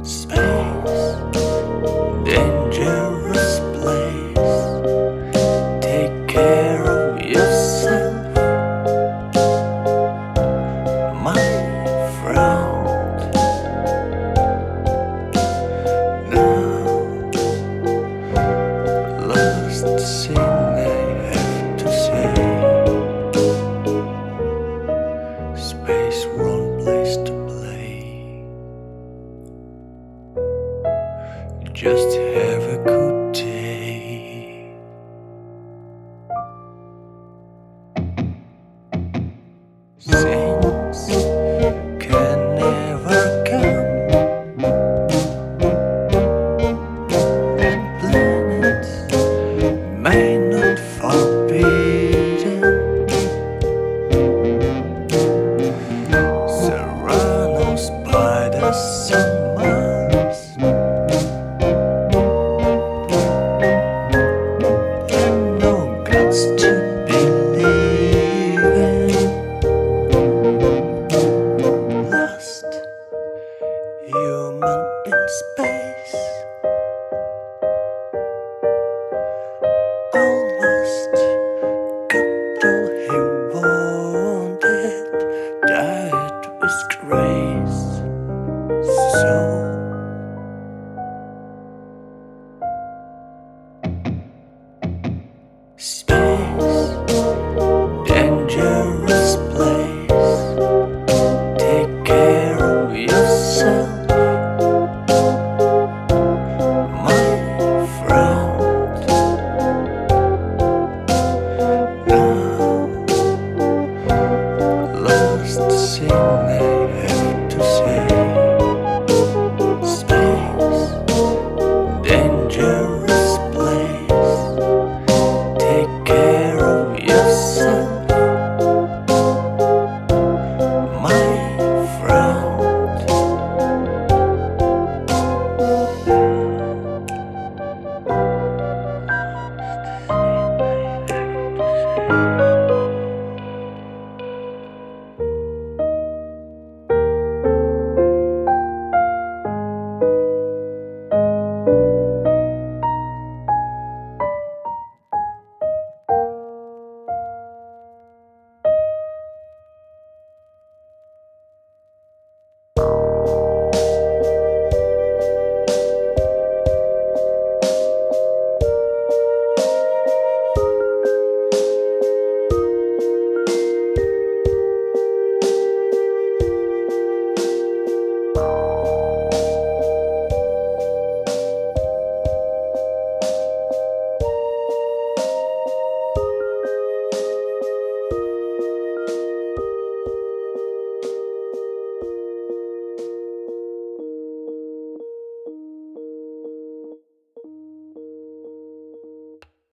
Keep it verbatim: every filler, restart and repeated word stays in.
Space, dangerous place. Take care of yourself, my friend. Now, last thing I have to say. Space, wrong place to play. Just have a good day. Things can never come, and planets may not forbidden. Serrano spiders on Mars. To believe in. Lost human in space. Almost got all he wanted. Died with grace. So space, dangerous place. Take care of yourself, my friend. Now, last thing I have to say. Space, dangerous place. Take care of yourself, my friend. You